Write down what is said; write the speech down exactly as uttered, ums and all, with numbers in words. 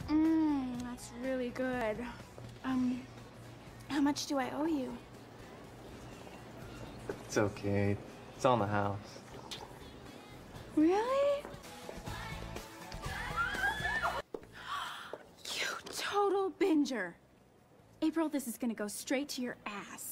Mmm, that's really good. Um, how much do I owe you? It's okay. It's on the house. Really? You total binger. April, this is gonna go straight to your ass.